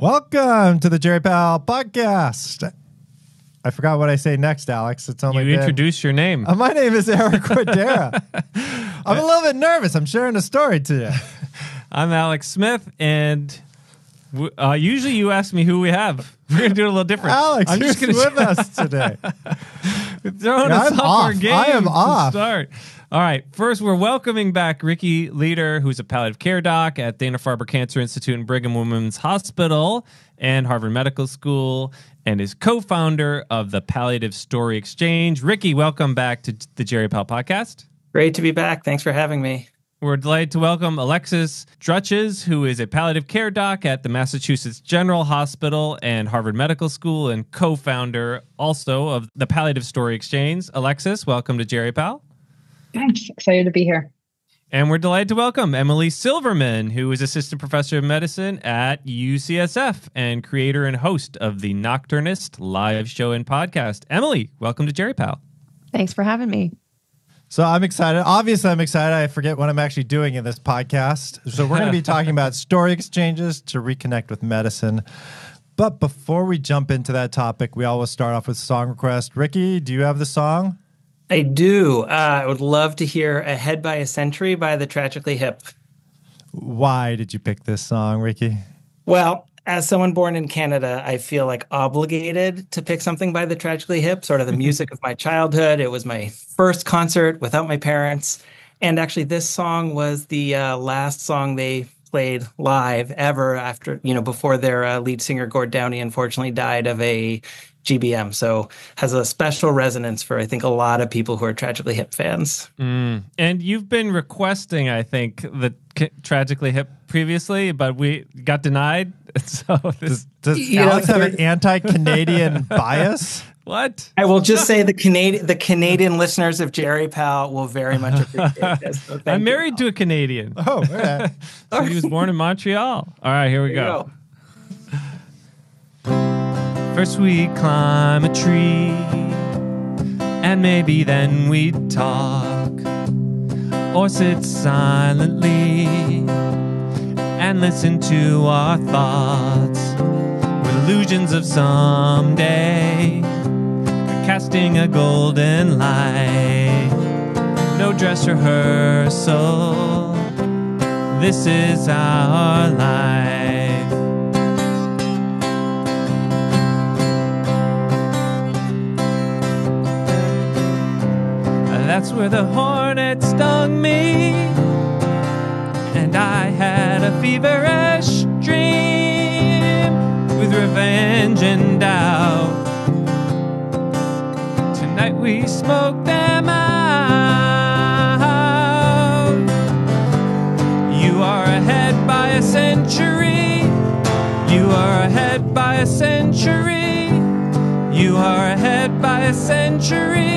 Welcome to the Jerry Powell podcast. I forgot what I say next, Alex. It's only you introduce your name. My name is Eric Quidera. I'm a little bit nervous. I'm sharing a story to you. I'm Alex Smith, and usually you ask me who we have. We're going to do it a little different. Alex, I'm just with us today. Throwing us off our game. I am off. Start. All right. First, we're welcoming back Ricky Leiter, who's a palliative care doc at Dana-Farber Cancer Institute and Brigham Women's Hospital and Harvard Medical School, and is co-founder of the Palliative Story Exchange. Ricky, welcome back to the Jerry Powell podcast. Great to be back. Thanks for having me. We're delighted to welcome Alexis Drutchas, who is a palliative care doc at the Massachusetts General Hospital and Harvard Medical School and co-founder also of the Palliative Story Exchange. Alexis, welcome to Jerry Powell. Thanks. Excited to be here. And we're delighted to welcome Emily Silverman, who is assistant professor of medicine at UCSF and creator and host of the Nocturnists live show and podcast. Emily, welcome to Jerry Powell. Thanks for having me. So I'm excited. Obviously, I'm excited. I forget what I'm actually doing in this podcast. So we're going to be talking about story exchanges to reconnect with medicine. But before we jump into that topic, we always start off with song request. Ricky, do you have the song? I do. I would love to hear Ahead by a Century by the Tragically Hip. Why did you pick this song, Ricky? Well, as someone born in Canada, I feel like obligated to pick something by the Tragically Hip, sort of the music of my childhood. It was my first concert without my parents. And actually, this song was the last song they played live ever after, before their lead singer, Gord Downey, unfortunately died of a GBM. So has a special resonance for, I think, a lot of people who are Tragically Hip fans. And you've been requesting, I think, the Tragically Hip previously, but we got denied. So does Alex have an anti-Canadian bias? What? I will just say the Canadian listeners of Jerry Powell will very much appreciate this. So I'm married to a Canadian. Oh, yeah. So he was born in Montreal. All right, here we go. First we climb a tree, and maybe then we talk, or sit silently and listen to our thoughts with illusions of someday, casting a golden light. No dress rehearsal, this is our life. That's where the hornet stung me, and I had a feverish dream with revenge and doubt. Tonight we smoke them out. You are ahead by a century. You are ahead by a century. You are ahead by a century.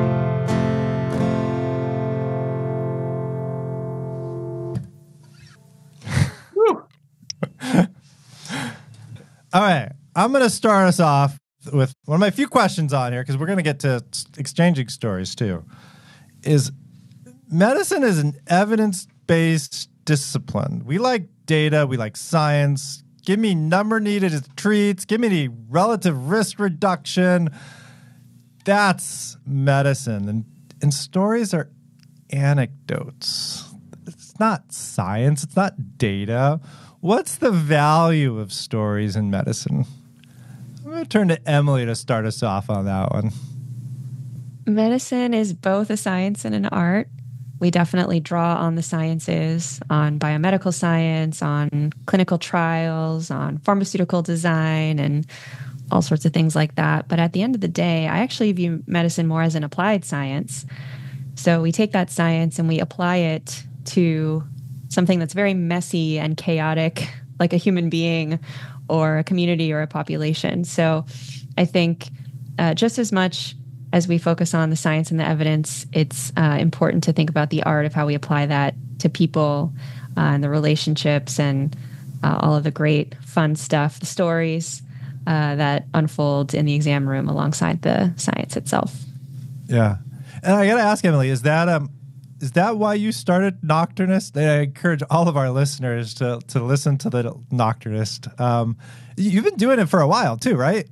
All right, I'm going to start us off with one of my few questions on here, because we're going to get to exchanging stories too. Is medicine is an evidence-based discipline. We like data, we like science. Give me number-needed treats, give me the relative risk reduction. That's medicine. And stories are anecdotes. It's not science, it's not data. What's the value of stories in medicine? I'm going to turn to Emily to start us off on that one. Medicine is both a science and an art. We definitely draw on the sciences, on biomedical science, on clinical trials, on pharmaceutical design, and all sorts of things like that. But at the end of the day, I actually view medicine more as an applied science. So we take that science and we apply it to something that's very messy and chaotic, like a human being or a community or a population. So I think just as much as we focus on the science and the evidence, it's important to think about the art of how we apply that to people and the relationships and all of the great fun stuff, the stories that unfold in the exam room alongside the science itself. Yeah. And I got to ask Emily, is that Is that why you started Nocturnist? I encourage all of our listeners to listen to the Nocturnist. You've been doing it for a while too, right?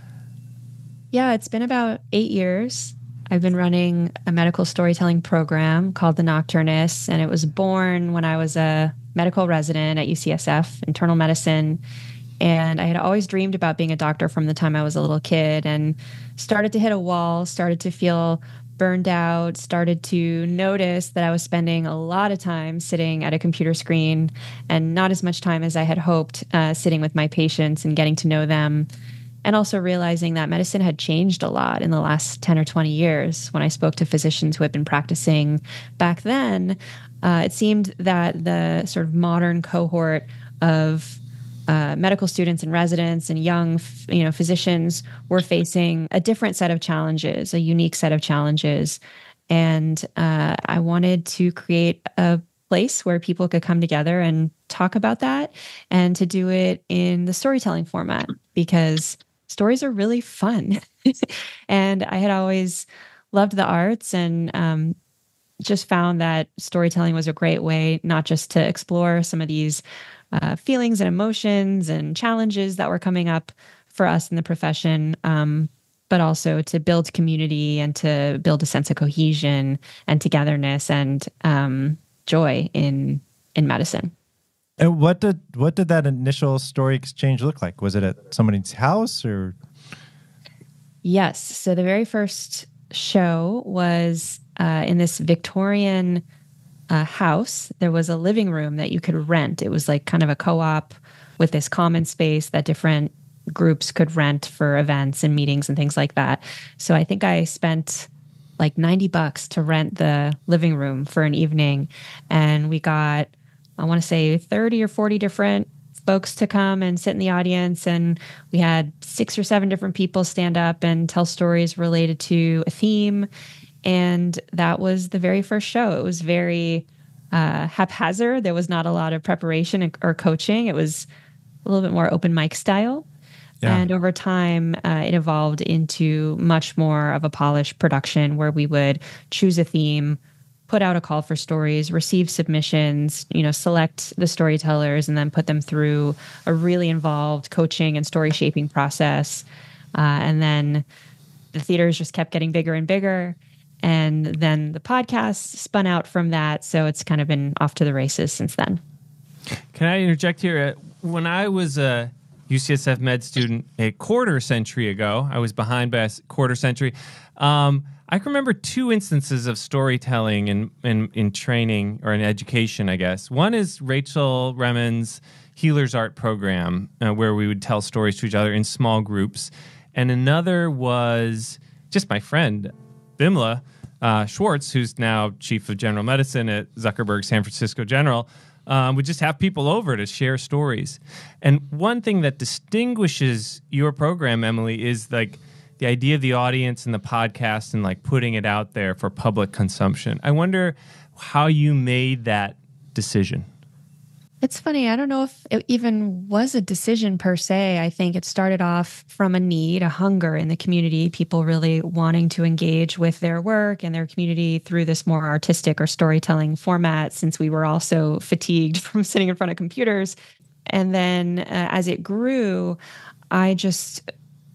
Yeah, it's been about 8 years. I've been running a medical storytelling program called the Nocturnists, and it was born when I was a medical resident at UCSF, internal medicine. And I had always dreamed about being a doctor from the time I was a little kid, and started to hit a wall, started to feel burned out, started to notice that I was spending a lot of time sitting at a computer screen and not as much time as I had hoped sitting with my patients and getting to know them. And also realizing that medicine had changed a lot in the last 10 or 20 years. When I spoke to physicians who had been practicing back then, it seemed that the sort of modern cohort of medical students and residents and young, physicians were facing a different set of challenges, a unique set of challenges. And I wanted to create a place where people could come together and talk about that, and to do it in the storytelling format, because stories are really fun. And I had always loved the arts, and just found that storytelling was a great way not just to explore some of these feelings and emotions and challenges that were coming up for us in the profession, but also to build community and to build a sense of cohesion and togetherness and joy in medicine. And what did that initial story exchange look like? Was it at somebody's house or? Yes. So the very first show was in this Victorian house. There was a living room that you could rent. It was like kind of a co-op with this common space that different groups could rent for events and meetings and things like that. So I think I spent like $90 to rent the living room for an evening. And we got, I want to say 30 or 40 different folks to come and sit in the audience. And we had 6 or 7 different people stand up and tell stories related to a theme. And that was the very first show. It was very haphazard. There was not a lot of preparation or coaching. It was a little bit more open mic style. Yeah. And over time, it evolved into much more of a polished production where we would choose a theme, put out a call for stories, receive submissions, select the storytellers, and then put them through a really involved coaching and story shaping process. And then the theaters just kept getting bigger and bigger. And then the podcast spun out from that. So it's kind of been off to the races since then. Can I interject here? When I was a UCSF med student a quarter century ago, I was behind by a quarter century. I can remember 2 instances of storytelling in training or in education, I guess. One is Rachel Remen's Healer's Art program, where we would tell stories to each other in small groups. And another was just my friend, Bimla Schwartz, who's now chief of general medicine at Zuckerberg San Francisco General, would just have people over to share stories. And one thing that distinguishes your program, Emily, is like the idea of the audience and the podcast and like putting it out there for public consumption. I wonder how you made that decision. It's funny. I don't know if it even was a decision per se. I think it started off from a need, a hunger in the community, people really wanting to engage with their work and their community through this more artistic or storytelling format, since we were all so fatigued from sitting in front of computers. And then as it grew, I just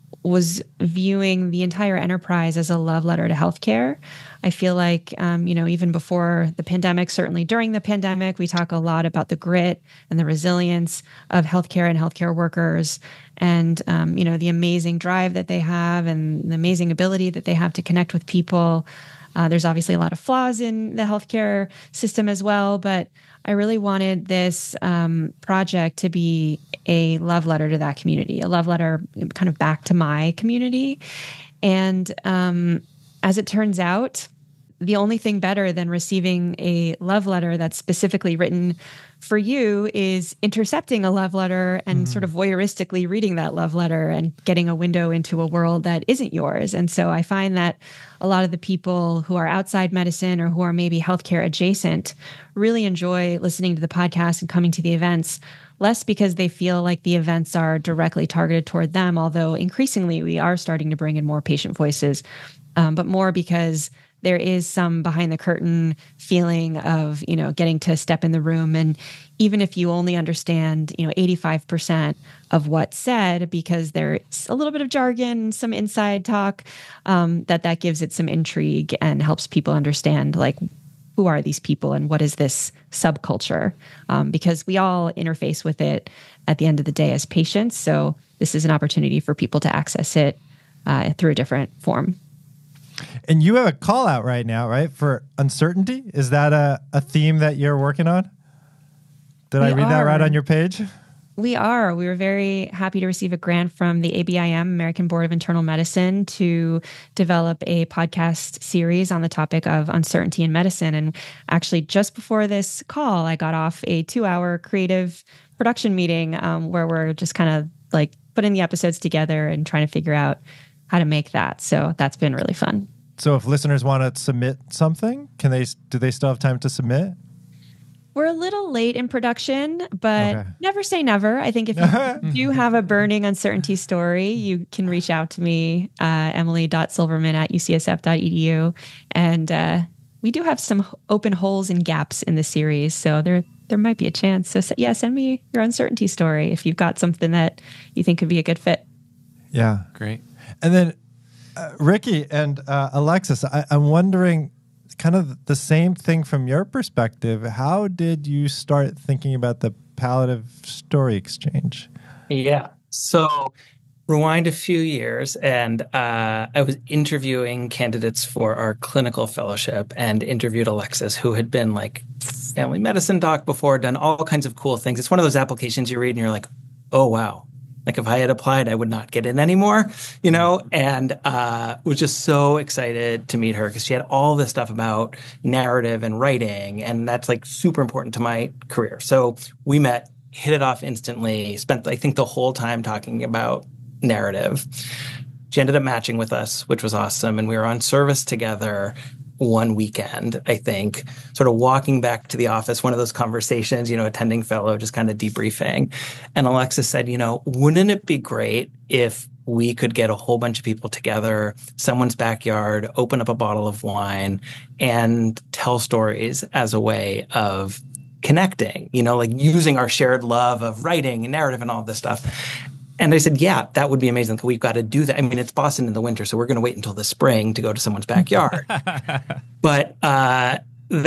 was viewing the entire enterprise as a love letter to healthcare. I feel like, even before the pandemic, certainly during the pandemic, we talk a lot about the grit and the resilience of healthcare and healthcare workers and, the amazing drive that they have and the amazing ability that they have to connect with people. There's obviously a lot of flaws in the healthcare system as well, but I really wanted this project to be a love letter to that community, a love letter kind of back to my community. And as it turns out, the only thing better than receiving a love letter that's specifically written for you is intercepting a love letter and sort of voyeuristically reading that love letter and getting a window into a world that isn't yours. And so I find that a lot of the people who are outside medicine or who are maybe healthcare adjacent really enjoy listening to the podcast and coming to the events, less because they feel like the events are directly targeted toward them, although increasingly we are starting to bring in more patient voices, but more because there is some behind the curtain feeling of, getting to step in the room. And even if you only understand, 85% of what's said, because there's a little bit of jargon, some inside talk, that gives it some intrigue and helps people understand, like, who are these people and what is this subculture? Because we all interface with it at the end of the day as patients. So this is an opportunity for people to access it through a different form. And you have a call out right now, right? For uncertainty. Is that a theme that you're working on? Did I read that right on your page? We are. We were very happy to receive a grant from the ABIM, American Board of Internal Medicine, to develop a podcast series on the topic of uncertainty in medicine. And actually, just before this call, I got off a 2-hour creative production meeting where we're just kind of like putting the episodes together and trying to figure out how to make that. So that's been really fun. So if listeners want to submit something, do they still have time to submit? We're a little late in production, but never say never. I think if you do have a burning uncertainty story, you can reach out to me, emily.silverman@ucsf.edu. And we do have some open holes and gaps in the series, so there might be a chance. So yeah, send me your uncertainty story if you've got something that you think could be a good fit. Yeah. Great. And then Ricky and Alexis, I'm wondering, kind of the same thing from your perspective. How did you start thinking about the Palliative Story Exchange? Yeah. So rewind a few years, and I was interviewing candidates for our clinical fellowship and interviewed Alexis, who had been like family medicine doc before, done all kinds of cool things. It's one of those applications you read and you're like, oh, wow. Like if I had applied, I would not get in anymore, and was just so excited to meet her because she had all this stuff about narrative and writing. And that's like super important to my career. So we met, hit it off instantly, spent, I think, the whole time talking about narrative. She ended up matching with us, which was awesome. And we were on service together one weekend, I think, sort of walking back to the office, one of those conversations, attending fellow, just kind of debriefing. And Alexis said, wouldn't it be great if we could get a whole bunch of people together, someone's backyard, open up a bottle of wine and tell stories as a way of connecting, like using our shared love of writing and narrative and all this stuff. And I said, yeah, that would be amazing. We've got to do that. I mean, it's Boston in the winter, so we're going to wait until the spring to go to someone's backyard. But that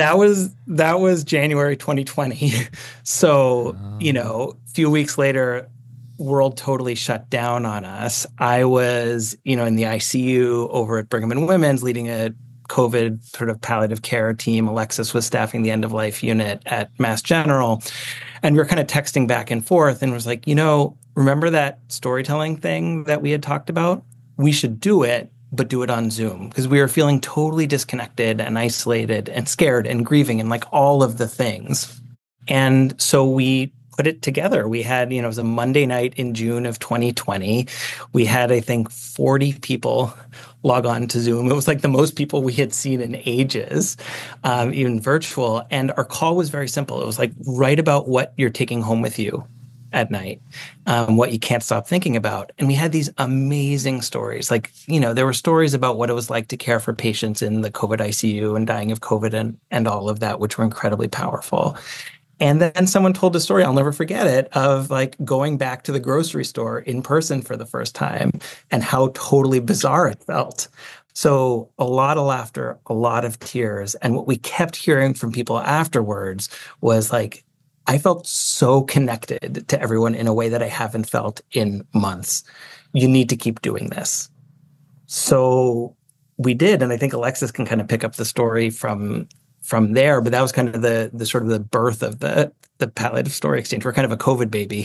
was January 2020. So, a few weeks later, world totally shut down on us. I was, in the ICU over at Brigham and Women's leading a COVID sort of palliative care team. Alexis was staffing the end of life unit at Mass General. And we were kind of texting back and forth and was like, remember that storytelling thing that we had talked about? We should do it, but do it on Zoom, because we were feeling totally disconnected and isolated and scared and grieving and like all of the things. And so we put it together. We had, it was a Monday night in June of 2020. We had, I think, 40 people log on to Zoom. It was like the most people we had seen in ages, even virtual. And our call was very simple. It was like, write about what you're taking home with you at night, what you can't stop thinking about. And we had these amazing stories. Like, there were stories about what it was like to care for patients in the COVID ICU and dying of COVID and all of that, which were incredibly powerful. And then someone told a story, I'll never forget it, of like going back to the grocery store in person for the first time and how totally bizarre it felt. So a lot of laughter, a lot of tears. And what we kept hearing from people afterwards was like, I felt so connected to everyone in a way that I haven't felt in months. You need to keep doing this. So we did. And I think Alexis can kind of pick up the story from there. But that was kind of the sort of the birth of the Palliative Story Exchange. We're kind of a COVID baby.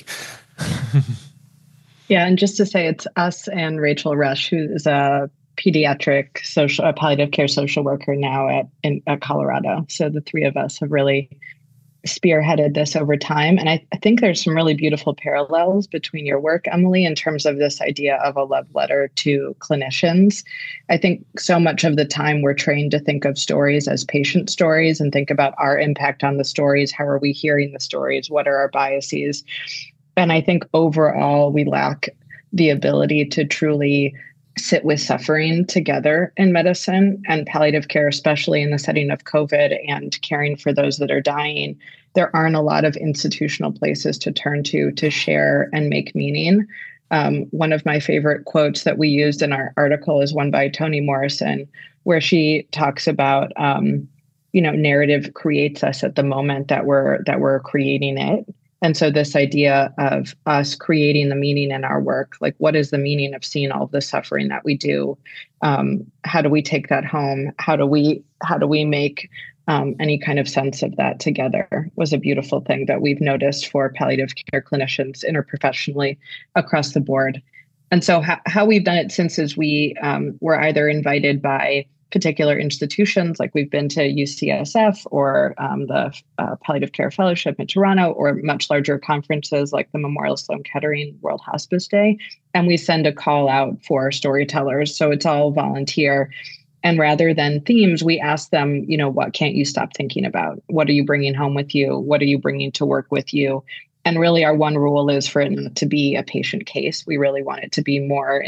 Yeah. And just to say, it's us and Rachel Rush, who is a pediatric palliative care social worker now at Colorado. So the three of us have really spearheaded this over time. And I think there's some really beautiful parallels between your work, Emily, in terms of this idea of a love letter to clinicians. I think so much of the time we're trained to think of stories as patient stories and think about our impact on the stories. How are we hearing the stories? What are our biases? And I think overall we lack the ability to truly sit with suffering together in medicine and palliative care, especially in the setting of COVID and caring for those that are dying. There aren't a lot of institutional places to turn to share and make meaning. One of my favorite quotes that we used in our article is one by Toni Morrison, where she talks about, narrative creates us at the moment that we're creating it. And so this idea of us creating the meaning in our work, like what is the meaning of seeing all of the suffering that we do? How do we take that home? How do we make any kind of sense of that together was a beautiful thing that we've noticed for palliative care clinicians interprofessionally across the board. And so how we've done it since is we were either invited by particular institutions, like we've been to UCSF or the Palliative Care Fellowship in Toronto, or much larger conferences like the Memorial Sloan Kettering World Hospice Day. And we send a call out for storytellers. So it's all volunteer. And rather than themes, we ask them, what can't you stop thinking about? What are you bringing home with you? What are you bringing to work with you? And really, our one rule is for it not to be a patient case. We really want it to be more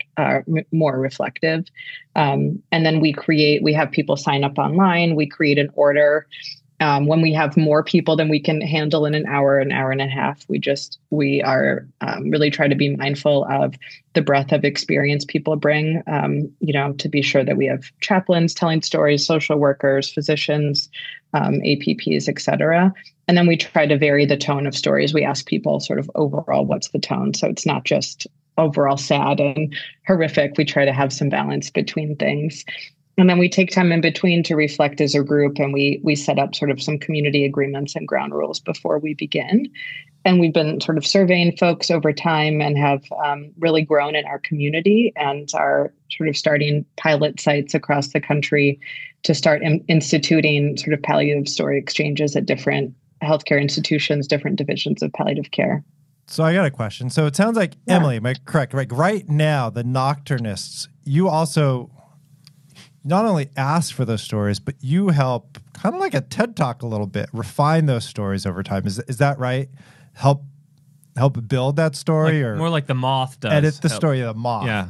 reflective. And then we have people sign up online. We create an order. When we have more people than we can handle in an hour and a half, we are really try to be mindful of the breadth of experience people bring, to be sure that we have chaplains telling stories, social workers, physicians, APPs, et cetera. And then we try to vary the tone of stories. We ask people sort of overall, what's the tone? So it's not just overall sad and horrific. We try to have some balance between things. And then we take time in between to reflect as a group, and we set up sort of some community agreements and ground rules before we begin. And we've been sort of surveying folks over time and have really grown in our community and are sort of starting pilot sites across the country to start instituting sort of palliative story exchanges at different healthcare institutions, different divisions of palliative care. So I got a question. So it sounds like, Emily, am I correct? Like right now, the Nocturnists, you also not only ask for those stories, but you help kind of like a TED Talk a little bit, refine those stories over time. Is that right? Help build that story, or more like the moth does. Edit the story of the moth. Yeah.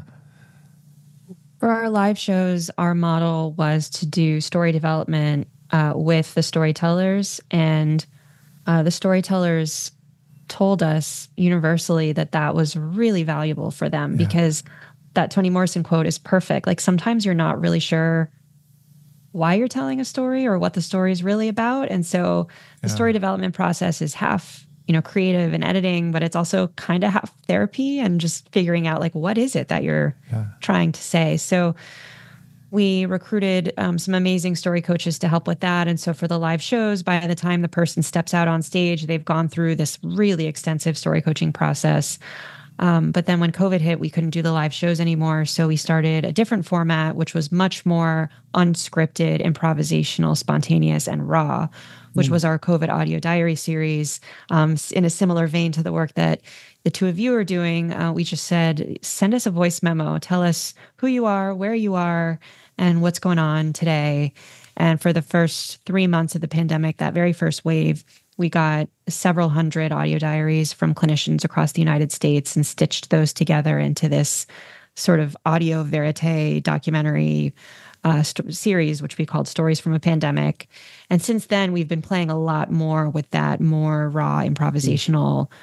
For our live shows, our model was to do story development with the storytellers, and the storytellers told us universally that was really valuable for them because that Toni Morrison quote is perfect. Like sometimes you're not really sure why you're telling a story or what the story is really about. And so the story development process is half, creative and editing, but it's also kind of half therapy and just figuring out like, what is it that you're trying to say? So we recruited some amazing story coaches to help with that. And so for the live shows, by the time the person steps out on stage, they've gone through this really extensive story coaching process. But then when COVID hit, we couldn't do the live shows anymore. So we started a different format, which was much more unscripted, improvisational, spontaneous, and raw, which was our COVID audio diary series. In a similar vein to the work that the two of you are doing, we just said, send us a voice memo. Tell us who you are, where you are, and what's going on today. And for the first 3 months of the pandemic, that very first wave, we got several hundred audio diaries from clinicians across the United States and stitched those together into this sort of audio verite documentary series, which we called Stories from a Pandemic. And since then, we've been playing a lot more with that more raw improvisational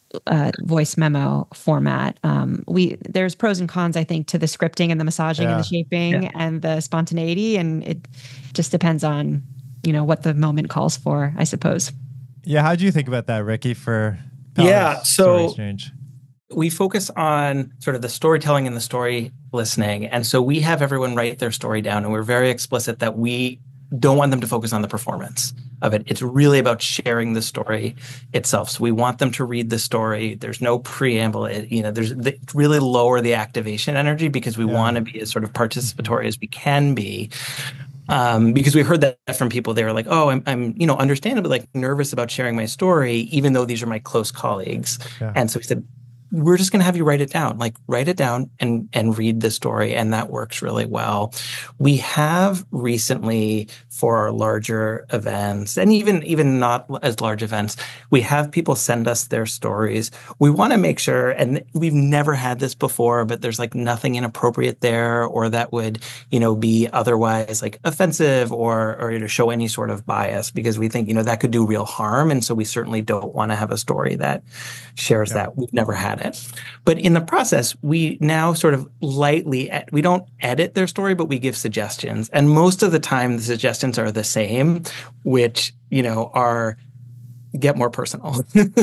voice memo format. There's pros and cons, I think, to the scripting and the massaging and the shaping and the spontaneity. And it just depends on, what the moment calls for, I suppose. Yeah. How do you think about that, Ricky, for Story Exchange? We focus on sort of the storytelling and the story listening. And so we have everyone write their story down, and we're very explicit that we don't want them to focus on the performance of it. It's really about sharing the story itself. So we want them to read the story. There's no preamble. Really lower the activation energy because we want to be as sort of participatory as we can be. Because we heard that from people. They were like, "Oh, I'm understandably like nervous about sharing my story, even though these are my close colleagues." Yeah. And so we said, we're just going to have you write it down. Like, write it down and read the story. And that works really well. We have recently, for our larger events, and even not as large events, we have people send us their stories. We want to make sure, and we've never had this before, but there's like nothing inappropriate there or that would, be otherwise like offensive or show any sort of bias, because we think, that could do real harm. And so we certainly don't want to have a story that shares that. We've never had it. But in the process, we now sort of lightly, we don't edit their story, but we give suggestions. And most of the time, the suggestions are the same, which, are get more personal.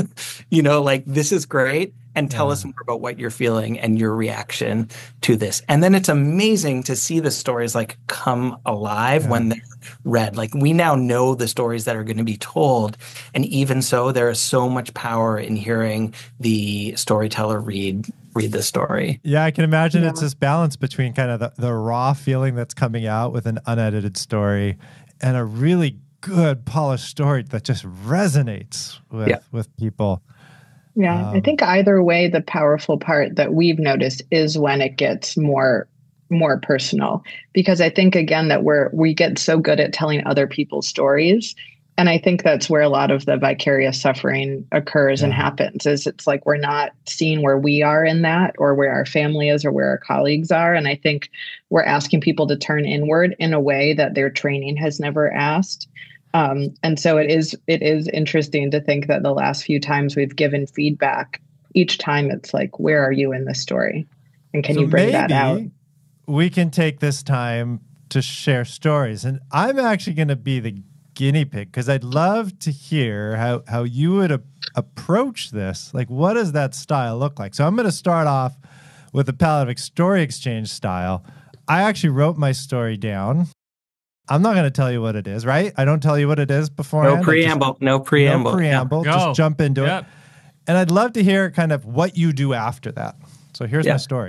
Like, this is great. And tell us more about what you're feeling and your reaction to this. And then it's amazing to see the stories like come alive when they're read. Like, we now know the stories that are going to be told. And even so, there is so much power in hearing the storyteller read the story. Yeah, I can imagine it's this balance between kind of the raw feeling that's coming out with an unedited story and a really good polished story that just resonates with people. Yeah, I think either way, the powerful part that we've noticed is when it gets more personal, because I think, again, that we get so good at telling other people's stories. And I think that's where a lot of the vicarious suffering occurs and happens, is it's like we're not seeing where we are in that, or where our family is, or where our colleagues are. And I think we're asking people to turn inward in a way that their training has never asked. And so it is interesting to think that the last few times we've given feedback, each time it's like, where are you in this story? And can you bring that out? We can take this time to share stories. And I'm actually going to be the guinea pig, because I'd love to hear how you would approach this. Like, what does that style look like? So I'm going to start off with the Palliative Story Exchange style. I actually wrote my story down. I'm not going to tell you what it is, right? I don't tell you what it is beforehand. No preamble. Yeah. Just jump into it. And I'd love to hear kind of what you do after that. So here's my story.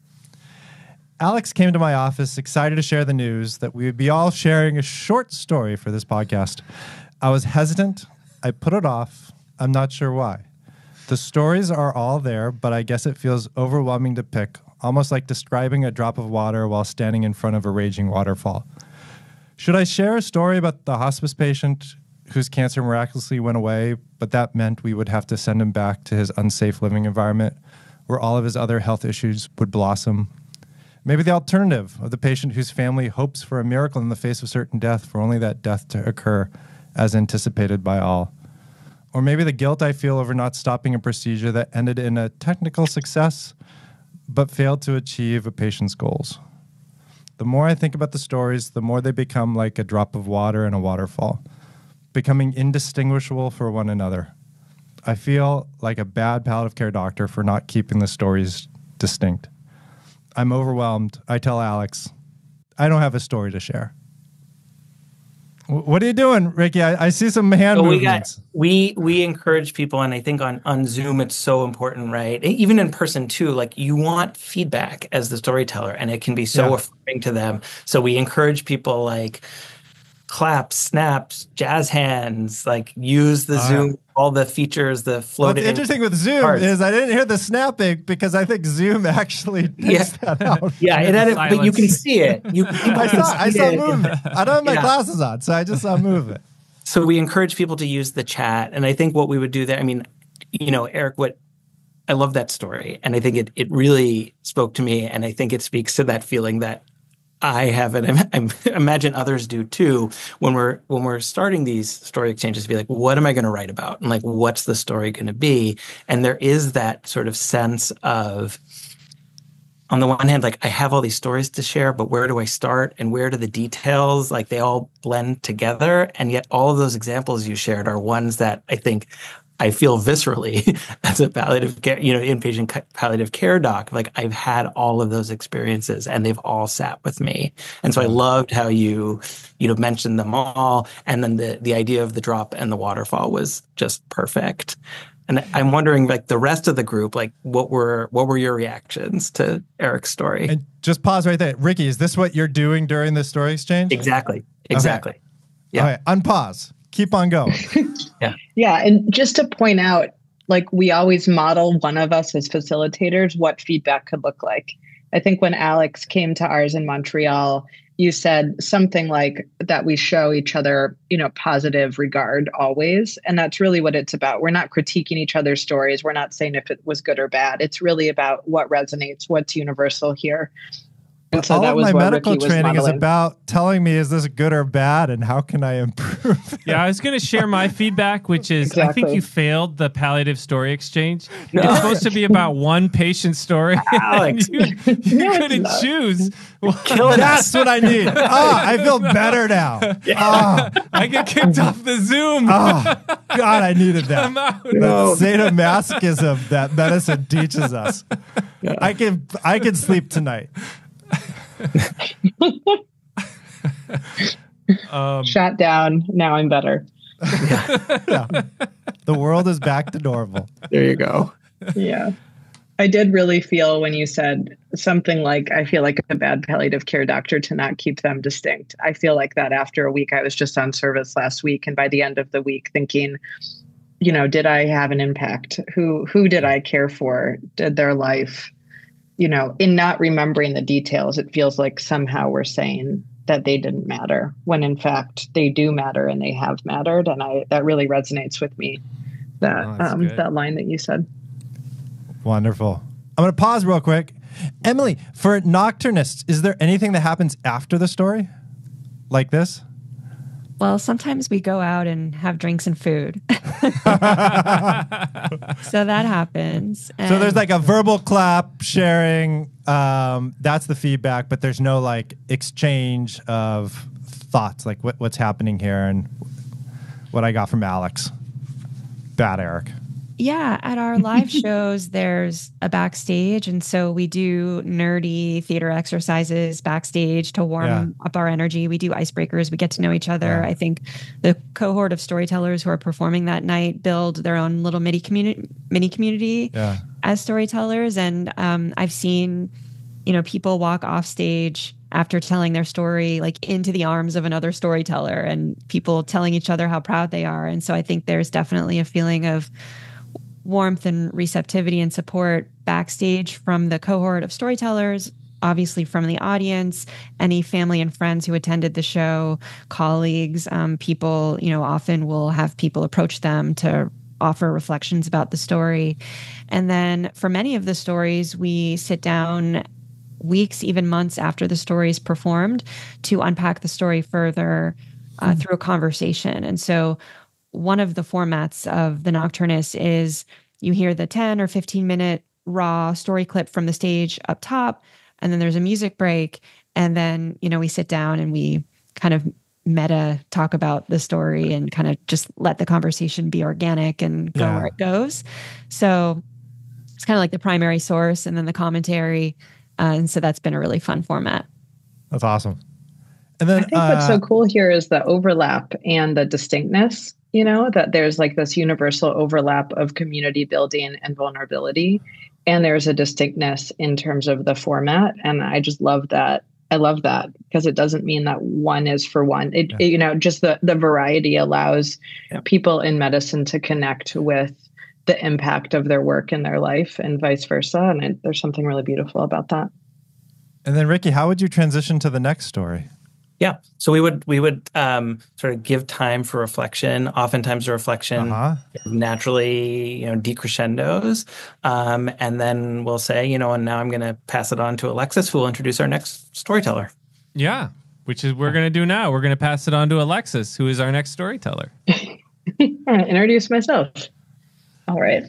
Alex came to my office excited to share the news that we would be all sharing a short story for this podcast. I was hesitant. I put it off. I'm not sure why. The stories are all there, but I guess it feels overwhelming to pick, almost like describing a drop of water while standing in front of a raging waterfall. Should I share a story about the hospice patient whose cancer miraculously went away, but that meant we would have to send him back to his unsafe living environment where all of his other health issues would blossom? Maybe the alternative of the patient whose family hopes for a miracle in the face of certain death, for only that death to occur as anticipated by all. Or maybe the guilt I feel over not stopping a procedure that ended in a technical success, but failed to achieve a patient's goals. The more I think about the stories, the more they become like a drop of water in a waterfall, becoming indistinguishable for one another. I feel like a bad palliative care doctor for not keeping the stories distinct. I'm overwhelmed. I tell Alex, I don't have a story to share. What are you doing, Ricky? I see some hand movements. We encourage people, and I think on Zoom it's so important, right? Even in person too. Like, you want feedback as the storyteller, and it can be so affirming to them. So we encourage people like claps, snaps, jazz hands, like use the Zoom, all the features, the floating. What's interesting with Zoom is I didn't hear the snapping because I think Zoom actually takes that out. Yeah, but you can see it. I saw movement. I don't have my glasses on, so I just saw movement. So we encourage people to use the chat. And I think what we would do there, I mean, Eric, I love that story. And I think it really spoke to me. And I think it speaks to that feeling that I have, and I imagine others do too, when we're starting these story exchanges, to be like, what am I going to write about? And like, what's the story going to be? And there is that sort of sense of, on the one hand, like, I have all these stories to share, but where do I start? And where do the details, like, they all blend together? And yet all of those examples you shared are ones that I think I feel viscerally as a palliative care, inpatient palliative care doc. Like, I've had all of those experiences and they've all sat with me. And so I loved how you mentioned them all. And then the idea of the drop and the waterfall was just perfect. And I'm wondering, like, the rest of the group, like, what were your reactions to Eric's story? And just pause right there. Ricky, is this what you're doing during the story exchange? Exactly. Okay. Yeah. Okay, unpause. Keep on going. Yeah. And just to point out, like we always model one of us as facilitators, what feedback could look like. I think when Alex came to ours in Montreal, you said something like that we show each other, positive regard always. And that's really what it's about. We're not critiquing each other's stories. We're not saying if it was good or bad. It's really about what resonates, what's universal here. And so all that of was my what medical Ricky was training is modeling. about telling me, is this good or bad, and how can I improve? Yeah, I was going to share my feedback, which is I think Exactly. you failed the Palliative Story Exchange. It's supposed to be about one patient story. Alex. you No, it's couldn't not. choose. That's what I need. I feel better now. I get kicked off the Zoom. God, I needed that. I'm out. The sadomasochism that medicine teaches us. I can sleep tonight. Shot down. Now I'm better. The world is back to normal. There you go. Yeah. I did really feel when you said something like, I feel like a bad palliative care doctor to not keep them distinct. I feel like that after a week. I was just on service last week. And by the end of the week thinking, did I have an impact? Who did I care for? Did their life, in not remembering the details, it feels like somehow we're saying that they didn't matter when in fact they do matter and they have mattered. And that really resonates with me, that line that you said. Wonderful. I'm going to pause real quick. Emily, for Nocturnists, is there anything that happens after the story like this? Well, sometimes we go out and have drinks and food. So that happens. So there's like a verbal clap, sharing. That's the feedback, but there's no like exchange of thoughts, like what's happening here and what I got from Alex. Bad Eric. Yeah, at our live shows, there's a backstage. And so we do nerdy theater exercises backstage to warm up our energy. We do icebreakers. We get to know each other. I think the cohort of storytellers who are performing that night build their own little mini community as storytellers. And I've seen, people walk off stage after telling their story, like into the arms of another storyteller, and people telling each other how proud they are. And so I think there's definitely a feeling of warmth and receptivity and support backstage from the cohort of storytellers, obviously from the audience, any family and friends who attended the show, colleagues, people, often will have people approach them to offer reflections about the story. And then for many of the stories, we sit down weeks, even months after the story is performed to unpack the story further through a conversation. And so one of the formats of the Nocturnists is you hear the 10 or 15-minute raw story clip from the stage up top, and then there's a music break, and then, we sit down and we kind of meta talk about the story and kind of just let the conversation be organic and go where it goes. So it's kind of like the primary source and then the commentary. And so that's been a really fun format. That's awesome. And then I think what's so cool here is the overlap and the distinctness, that there's like this universal overlap of community building and vulnerability. And there's a distinctness in terms of the format. And I just love that. I love that because it doesn't mean that one is for one. Just the variety allows people in medicine to connect with the impact of their work in their life and vice versa. And there's something really beautiful about that. And then Ricky, how would you transition to the next story? Yeah. So we would sort of give time for reflection. Oftentimes the reflection naturally, decrescendos. And then we'll say, and now I'm going to pass it on to Alexis, who will introduce our next storyteller. Yeah, which is we're going to do now. We're going to pass it on to Alexis, who is our next storyteller. I'm going to introduce myself. All right.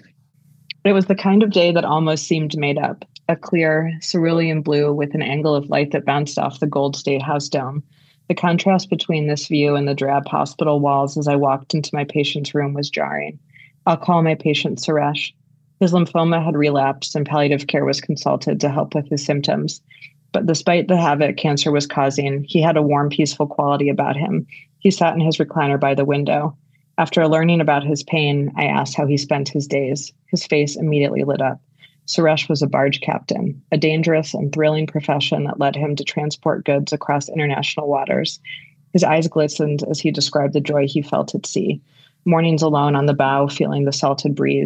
It was the kind of day that almost seemed made up. A clear cerulean blue with an angle of light that bounced off the gold State House dome. The contrast between this view and the drab hospital walls as I walked into my patient's room was jarring. I'll call my patient Suresh. His lymphoma had relapsed and palliative care was consulted to help with his symptoms. But despite the havoc cancer was causing, he had a warm, peaceful quality about him. He sat in his recliner by the window. After learning about his pain, I asked how he spent his days. His face immediately lit up. Suresh was a barge captain, a dangerous and thrilling profession that led him to transport goods across international waters. His eyes glistened as he described the joy he felt at sea. Mornings alone on the bow, feeling the salted breeze.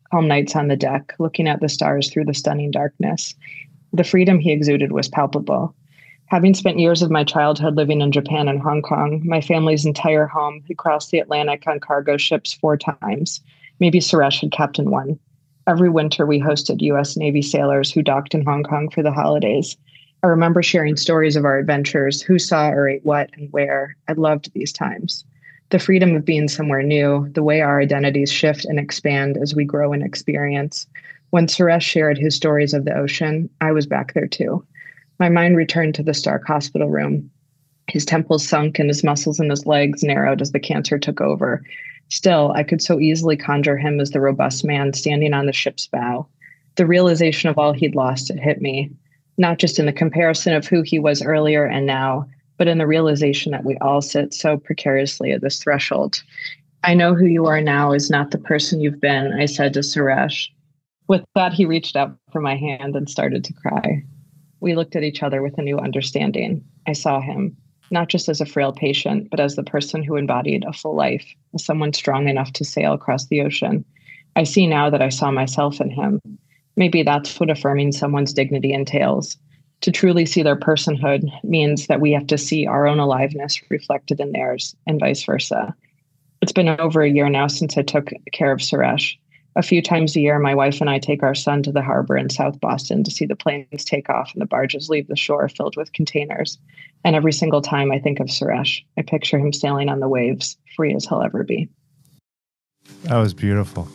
calm nights on the deck, looking at the stars through the stunning darkness. The freedom he exuded was palpable. Having spent years of my childhood living in Japan and Hong Kong, my family's entire home had crossed the Atlantic on cargo ships 4 times. Maybe Suresh had captained one. Every winter, we hosted U.S. Navy sailors who docked in Hong Kong for the holidays. I remember sharing stories of our adventures, who saw or ate what and where. I loved these times. The freedom of being somewhere new, the way our identities shift and expand as we grow in experience. When Suresh shared his stories of the ocean, I was back there too. My mind returned to the Stark hospital room. His temples sunk and his muscles in his legs narrowed as the cancer took over. Still, I could so easily conjure him as the robust man standing on the ship's bow. The realization of all he'd lost had hit me, not just in the comparison of who he was earlier and now, but in the realization that we all sit so precariously at this threshold. I know who you are now is not the person you've been, I said to Suresh. With that, he reached out for my hand and started to cry. We looked at each other with a new understanding. I saw him, not just as a frail patient, but as the person who embodied a full life, as someone strong enough to sail across the ocean. I see now that I saw myself in him. Maybe that's what affirming someone's dignity entails. To truly see their personhood means that we have to see our own aliveness reflected in theirs, and vice versa. It's been over a year now since I took care of Suresh. A few times a year, my wife and I take our son to the harbor in South Boston to see the planes take off and the barges leave the shore filled with containers. And every single time I think of Suresh, I picture him sailing on the waves, free as he'll ever be. That was beautiful.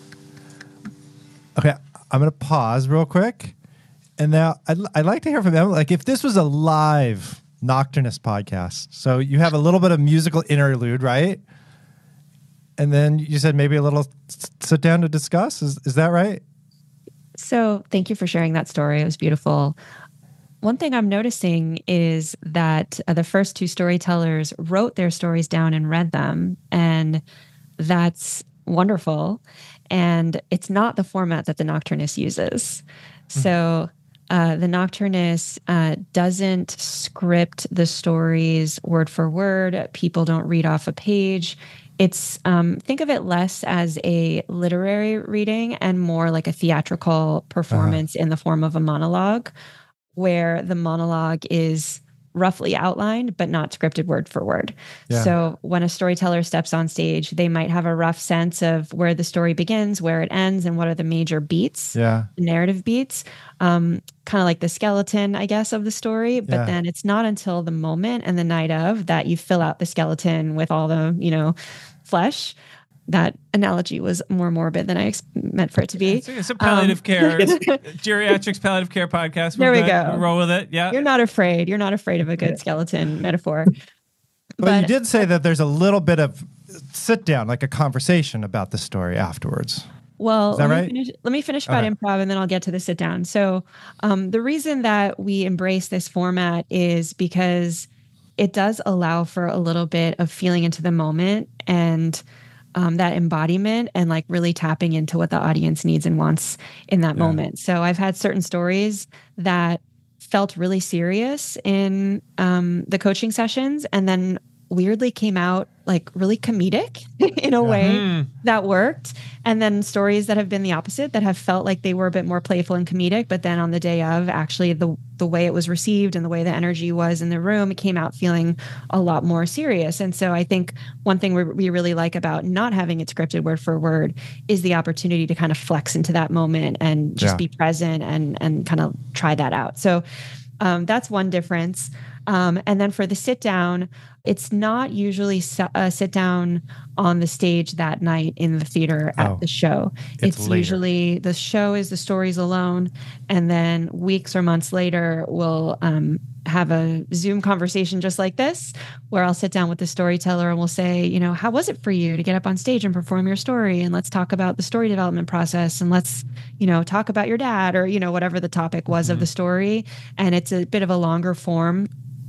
Okay, I'm going to pause real quick. And now I'd like to hear from them. Like, if this was a live Nocturnist podcast, so you have a little bit of musical interlude, right? And then you said maybe a little sit down to discuss. Is that right? So thank you for sharing that story. It was beautiful. One thing I'm noticing is that the first 2 storytellers wrote their stories down and read them. And that's wonderful. And it's not the format that the Nocturnist uses. So the Nocturnist doesn't script the stories word for word. People don't read off a page. It's think of it less as a literary reading and more like a theatrical performance in the form of a monologue, where the monologue is roughly outlined, but not scripted word for word. Yeah. So when a storyteller steps on stage, they might have a rough sense of where the story begins, where it ends, and what are the major beats, the narrative beats, kind of like the skeleton, I guess, of the story. But then it's not until the moment and the night of that you fill out the skeleton with all the, flesh. That analogy was more morbid than I meant for it to be. It's a palliative care, Geriatrics palliative care podcast. There we go. We'll roll with it. Yeah. You're not afraid. You're not afraid of a good skeleton metaphor. But you did say that there's a little bit of sit down, like a conversation about the story afterwards. Well, is that right? Let me finish about improv and then I'll get to the sit down. So the reason that we embrace this format is because it does allow for a little bit of feeling into the moment and that embodiment and like really tapping into what the audience needs and wants in that moment. So I've had certain stories that felt really serious in the coaching sessions and then weirdly came out like really comedic in a way that worked. And then stories that have been the opposite, that have felt like they were a bit more playful and comedic, but then on the day of, actually the way it was received and the way the energy was in the room, it came out feeling a lot more serious. And so I think one thing we really like about not having it scripted word for word is the opportunity to kind of flex into that moment and just be present and kind of try that out. So that's one difference. And then for the sit down, it's not usually a sit down on the stage that night in the theater at the show. It's usually the show is the stories alone. And then weeks or months later, we'll have a Zoom conversation just like this, where I'll sit down with the storyteller and we'll say, how was it for you to get up on stage and perform your story? And let's talk about the story development process. And let's, talk about your dad or, whatever the topic was of the story. And it's a bit of a longer form.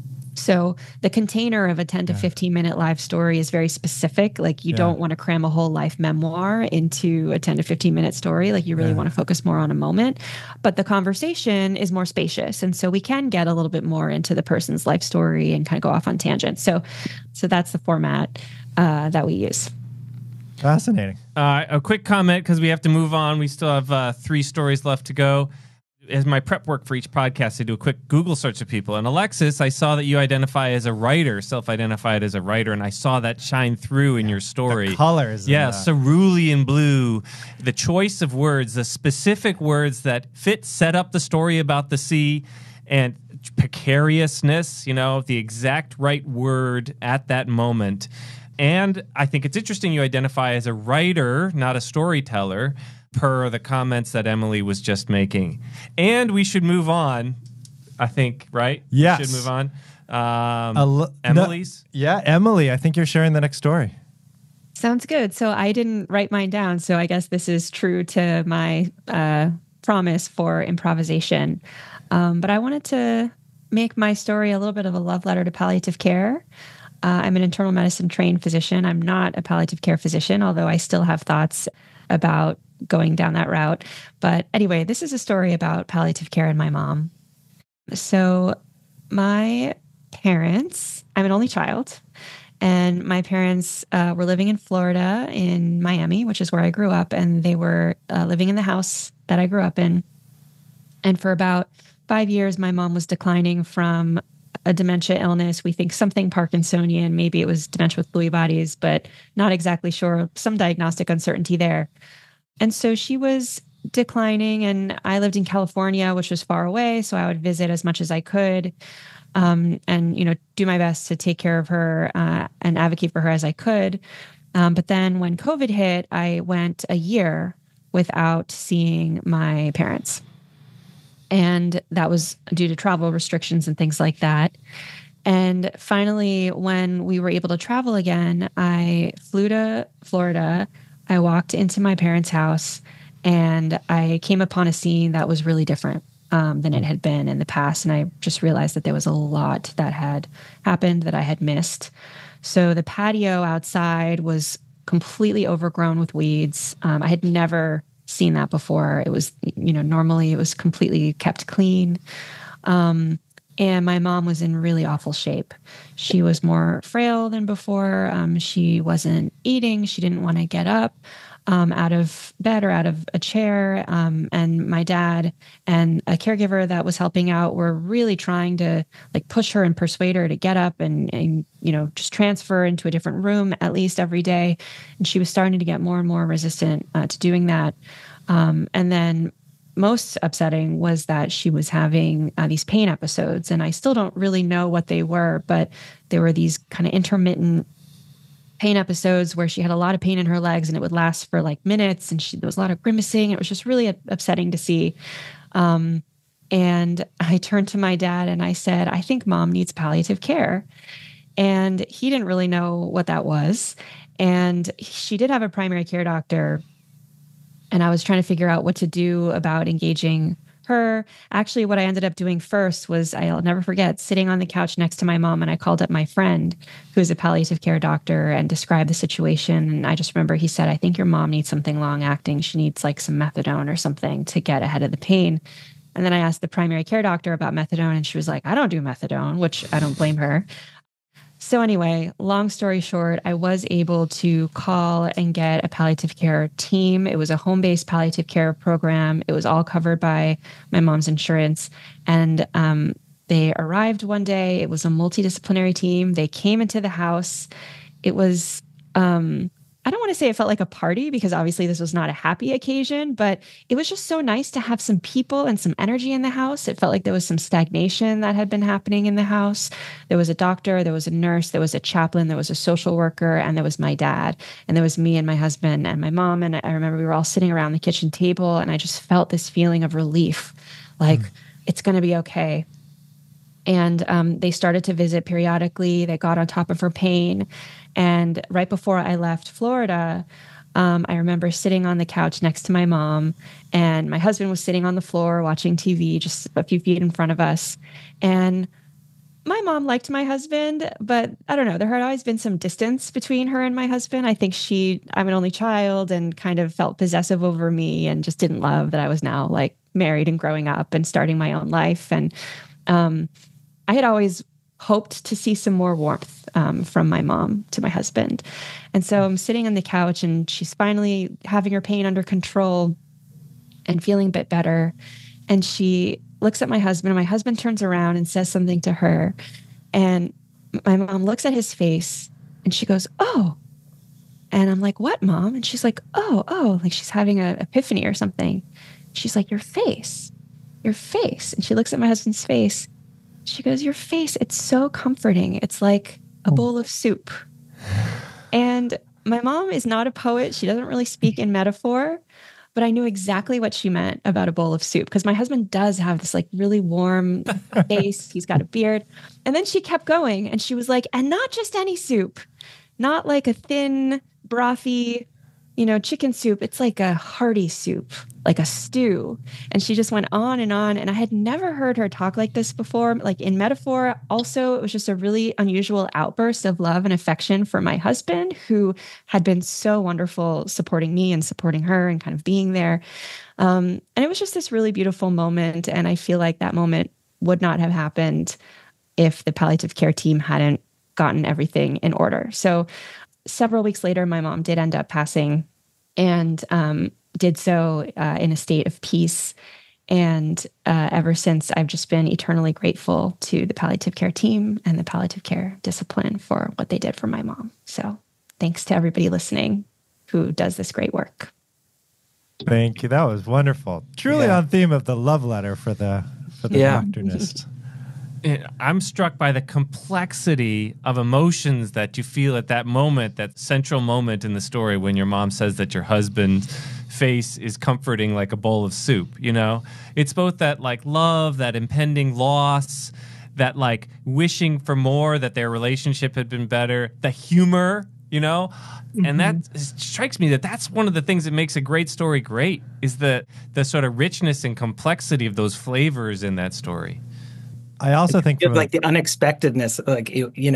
So the container of a 10 to 15 minute live story is very specific. Like you don't want to cram a whole life memoir into a 10 to 15 minute story. Like you really want to focus more on a moment, but the conversation is more spacious. And so we can get a little bit more into the person's life story and kind of go off on tangents. So that's the format that we use. Fascinating. A quick comment because we have to move on. We still have 3 stories left to go. As my prep work for each podcast, I do a quick Google search of people. And Alexis, I saw that you identify as a writer, self-identified as a writer, and I saw that shine through in your story. The colors. Yeah, cerulean blue. The choice of words, the specific words that set up the story about the sea, and precariousness, the exact right word at that moment. And I think it's interesting you identify as a writer, not a storyteller, per the comments that Emily was just making. And we should move on, I think, right? Yes. We should move on. Emily's? Emily, I think you're sharing the next story. Sounds good. So I didn't write mine down, so I guess this is true to my promise for improvisation. But I wanted to make my story a little bit of a love letter to palliative care. I'm an internal medicine trained physician. I'm not a palliative care physician, although I still have thoughts about going down that route. But anyway, this is a story about palliative care and my mom. So my parents, I'm an only child, and my parents were living in Florida, in Miami, which is where I grew up, and they were living in the house that I grew up in. And for about 5 years, my mom was declining from a dementia illness. We think something Parkinsonian, maybe it was dementia with Lewy bodies, but not exactly sure. Some diagnostic uncertainty there. And so she was declining, and I lived in California, which was far away. So I would visit as much as I could, and do my best to take care of her and advocate for her as I could. But then when COVID hit, I went a year without seeing my parents. And that was due to travel restrictions and things like that. And finally, when we were able to travel again, I flew to Florida. I walked into my parents' house, and I came upon a scene that was really different than it had been in the past. And I just realized that there was a lot that had happened that I had missed. So the patio outside was completely overgrown with weeds. I had never seen that before. It was, normally it was completely kept clean. And my mom was in really awful shape. She was more frail than before. She wasn't eating. She didn't want to get up out of bed or out of a chair. And my dad and a caregiver that was helping out were really trying to push her and persuade her to get up and just transfer into a different room at least every day. And she was starting to get more and more resistant to doing that. And then most upsetting was that she was having these pain episodes, and I still don't really know what they were, but there were these kind of intermittent pain episodes where she had a lot of pain in her legs, and it would last for minutes, and there was a lot of grimacing. It was just really upsetting to see. And I turned to my dad and I said, I think mom needs palliative care. And he didn't really know what that was. And she did have a primary care doctor, and I was trying to figure out what to do about engaging her. Actually, what I ended up doing first was, I'll never forget, sitting on the couch next to my mom, and I called up my friend who is a palliative care doctor and described the situation. And I just remember he said, I think your mom needs something long acting. She needs some methadone or something to get ahead of the pain. And then I asked the primary care doctor about methadone, and she was like, I don't do methadone, which I don't blame her. So anyway, long story short, I was able to call and get a palliative care team. It was a home-based palliative care program. It was all covered by my mom's insurance. And they arrived one day. It was a multidisciplinary team. They came into the house. It was, I don't want to say it felt like a party, because obviously this was not a happy occasion, but it was just so nice to have some people and some energy in the house. It felt like there was some stagnation that had been happening in the house. There was a doctor, there was a nurse, there was a chaplain, there was a social worker, and there was my dad, and there was me and my husband and my mom. And I remember we were all sitting around the kitchen table, and I just felt this feeling of relief, it's going to be okay. And they started to visit periodically. They got on top of her pain. And right before I left Florida, I remember sitting on the couch next to my mom, and my husband was sitting on the floor watching TV just a few feet in front of us. And my mom liked my husband, but I don't know, there had always been some distance between her and my husband. I think I'm an only child and kind of felt possessive over me and just didn't love that I was now married and growing up and starting my own life. And I had always hoped to see some more warmth from my mom to my husband. And so I'm sitting on the couch and she's finally having her pain under control and feeling a bit better. And she looks at my husband, and my husband turns around and says something to her. And my mom looks at his face and she goes, "Oh." And I'm like, "What, Mom?" And she's like, oh, like she's having an epiphany or something. She's like, your face. And she looks at my husband's face. She goes, "Your face, it's so comforting. It's like a bowl of soup." And my mom is not a poet. She doesn't really speak in metaphor, but I knew exactly what she meant about a bowl of soup, because my husband does have this like really warm face. He's got a beard. And then she kept going and she was like, "And not just any soup, not like a thin, brothy, chicken soup. It's like a hearty soup, like a stew." And she just went on. And I had never heard her talk like this before, like in metaphor. Also, it was just a really unusual outburst of love and affection for my husband, who had been so wonderful supporting me and supporting her and kind of being there. And it was just this really beautiful moment. And I feel like that moment would not have happened if the palliative care team hadn't gotten everything in order. So several weeks later, my mom did end up passing, and did so in a state of peace. And ever since, I've just been eternally grateful to the palliative care team and the palliative care discipline for what they did for my mom. So thanks to everybody listening who does this great work. Thank you. That was wonderful. Truly on theme of the love letter for the Nocturnist. I'm struck by the complexity of emotions that you feel at that moment, that central moment in the story when your mom says that your husband's face is comforting like a bowl of soup. It's both that like love, that impending loss, that like wishing for more, that their relationship had been better, the humor, and that strikes me that that's one of the things that makes a great story great, is the sort of richness and complexity of those flavors in that story. I also think like the unexpectedness, like,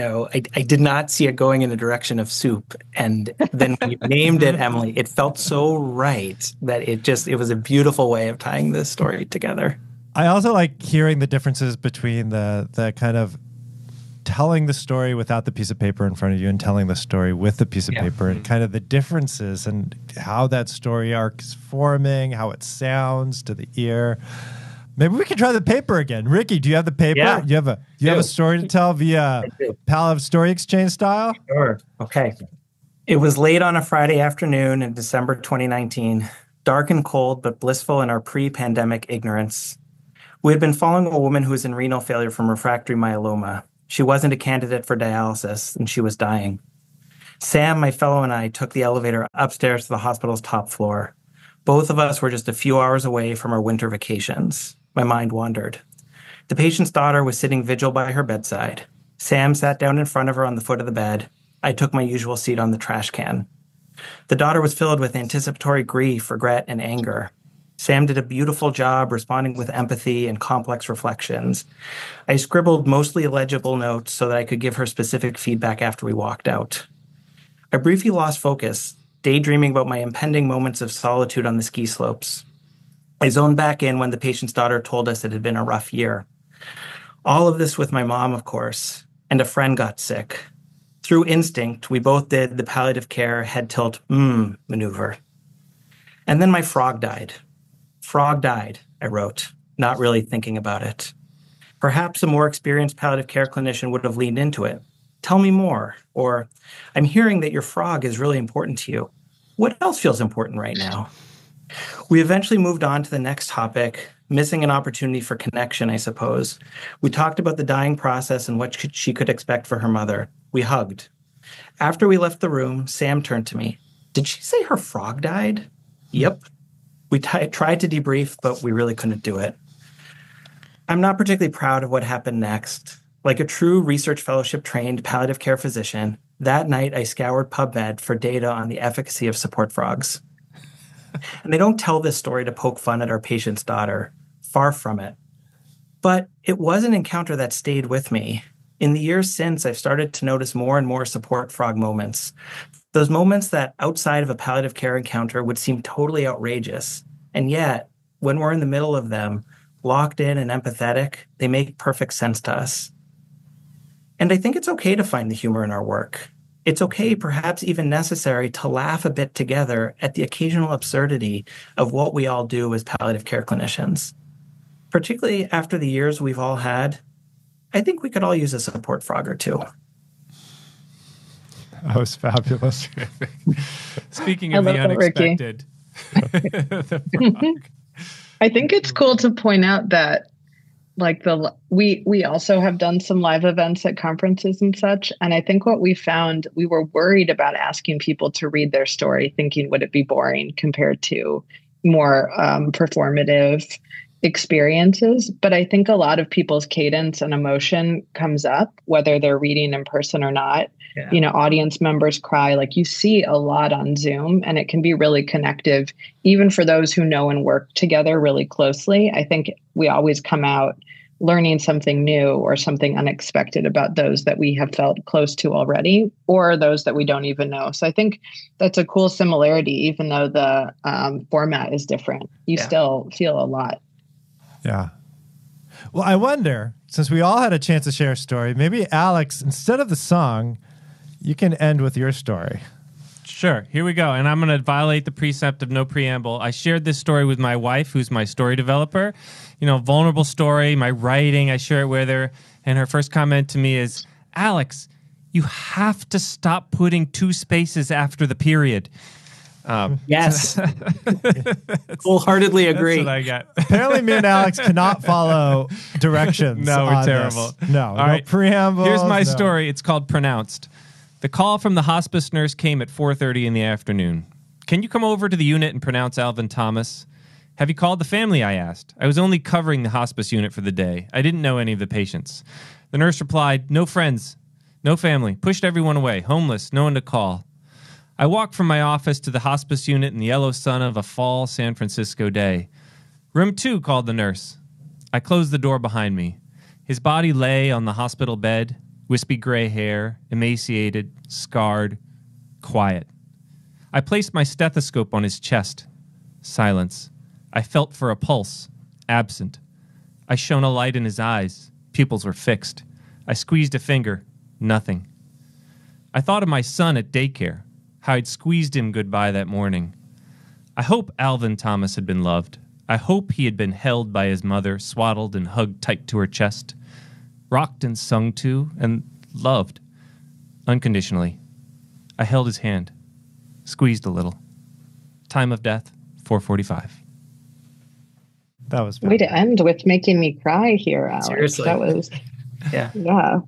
I did not see it going in the direction of soup. And then when you named it, Emily, it felt so right that it was a beautiful way of tying this story together. I also like hearing the differences between the kind of telling the story without the piece of paper in front of you and telling the story with the piece of paper, and kind of the differences and how that story arc is forming, how it sounds to the ear. Maybe we can try the paper again. Ricky, do you have the paper? Yeah. You have a story to tell via Palliative Story Exchange style? Sure. Okay. It was late on a Friday afternoon in December 2019, dark and cold, but blissful in our pre-pandemic ignorance. We had been following a woman who was in renal failure from refractory myeloma. She wasn't a candidate for dialysis, and she was dying. Sam, my fellow, and I took the elevator upstairs to the hospital's top floor. Both of us were just a few hours away from our winter vacations. My mind wandered. The patient's daughter was sitting vigil by her bedside. Sam sat down in front of her on the foot of the bed. I took my usual seat on the trash can. The daughter was filled with anticipatory grief, regret, and anger. Sam did a beautiful job responding with empathy and complex reflections. I scribbled mostly illegible notes so that I could give her specific feedback after we walked out. I briefly lost focus, daydreaming about my impending moments of solitude on the ski slopes. I zoned back in when the patient's daughter told us it had been a rough year. All of this with my mom, of course, and a friend got sick. Through instinct, we both did the palliative care head tilt maneuver. And then my frog died. Frog died, I wrote, not really thinking about it. Perhaps a more experienced palliative care clinician would have leaned into it. Tell me more. Or, I'm hearing that your frog is really important to you. What else feels important right now? We eventually moved on to the next topic, missing an opportunity for connection, I suppose. We talked about the dying process and what she could expect for her mother. We hugged. After we left the room, Sam turned to me. Did she say her frog died? Yep. We tried to debrief, but we really couldn't do it. I'm not particularly proud of what happened next. Like a true research fellowship-trained palliative care physician, that night I scoured PubMed for data on the efficacy of support frogs. And they don't tell this story to poke fun at our patient's daughter. Far from it. But it was an encounter that stayed with me. In the years since, I've started to notice more and more support frog moments. Those moments that outside of a palliative care encounter would seem totally outrageous. And yet, when we're in the middle of them, locked in and empathetic, they make perfect sense to us. And I think it's okay to find the humor in our work. It's okay, perhaps even necessary, to laugh a bit together at the occasional absurdity of what we all do as palliative care clinicians. Particularly after the years we've all had, I think we could all use a support frog or two. That was fabulous. Speaking of the unexpected. I think it's cool to point out that we also have done some live events at conferences and such. And I think what we found, we were worried about asking people to read their story, thinking, would it be boring compared to more performative experiences? But I think a lot of people's cadence and emotion comes up, whether they're reading in person or not. Yeah. Audience members cry. Like, you see a lot on Zoom, and it can be really connective, even for those who know and work together really closely. I think we always come out learning something new or something unexpected about those that we have felt close to already, or those that we don't even know. So I think that's a cool similarity, even though the format is different. You still feel a lot. Yeah. Well, I wonder, since we all had a chance to share a story, maybe Alex, instead of the song, you can end with your story. Sure. Here we go. And I'm going to violate the precept of no preamble. I shared this story with my wife, who's my story developer. Vulnerable story, my writing, I share it with her. And her first comment to me is, Alex, you have to stop putting 2 spaces after the period. Yes. Wholeheartedly agree. That's what I got. Apparently me and Alex cannot follow directions. No, we're terrible. This. No, All no right. preamble. Here's my story. It's called Pronounced. The call from the hospice nurse came at 4:30 in the afternoon. Can you come over to the unit and pronounce Alvin Thomas? Have you called the family, I asked. I was only covering the hospice unit for the day. I didn't know any of the patients. The nurse replied, no friends, no family, pushed everyone away, homeless, no one to call. I walked from my office to the hospice unit in the yellow sun of a fall San Francisco day. Room 2, called the nurse. I closed the door behind me. His body lay on the hospital bed, wispy gray hair, emaciated, scarred, quiet. I placed my stethoscope on his chest. Silence. I felt for a pulse. Absent. I shone a light in his eyes. Pupils were fixed. I squeezed a finger. Nothing. I thought of my son at daycare, how I'd squeezed him goodbye that morning. I hope Alvin Thomas had been loved. I hope he had been held by his mother, swaddled and hugged tight to her chest, rocked and sung to, and loved. Unconditionally. I held his hand. Squeezed a little. Time of death, 4:45. That was way to end with making me cry here, Alex. Seriously. That was, yeah.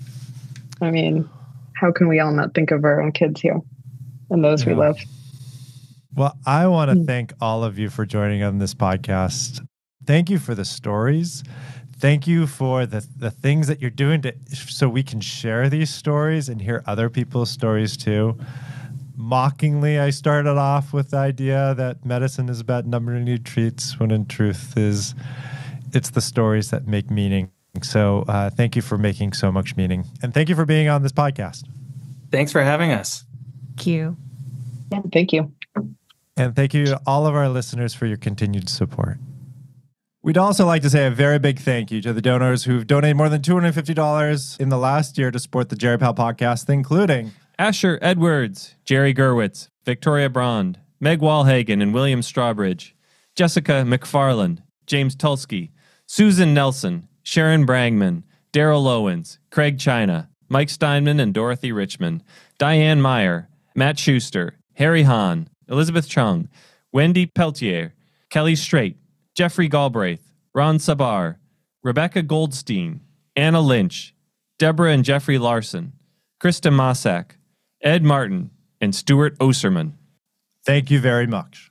I mean, how can we all not think of our own kids here and those we love? Well, I want to thank all of you for joining on this podcast. Thank you for the stories. Thank you for the things that you're doing so we can share these stories and hear other people's stories too. Mockingly, I started off with the idea that medicine is about numbering new treats, when in truth it's the stories that make meaning. So thank you for making so much meaning. And thank you for being on this podcast. Thanks for having us. Thank you. Yeah, thank you. And thank you to all of our listeners for your continued support. We'd also like to say a very big thank you to the donors who've donated more than $250 in the last year to support the Jerry Pal podcast, including Asher Edwards, Jerry Gerwitz, Victoria Brond, Meg Walhagen and William Strawbridge, Jessica McFarland, James Tulsky, Susan Nelson, Sharon Brangman, Daryl Lowens, Craig China, Mike Steinman and Dorothy Richmond, Diane Meyer, Matt Schuster, Harry Hahn, Elizabeth Chung, Wendy Peltier, Kelly Strait, Jeffrey Galbraith, Ron Sabar, Rebecca Goldstein, Anna Lynch, Deborah and Jeffrey Larson, Krista Masak, Ed Martin, and Stuart Oserman. Thank you very much.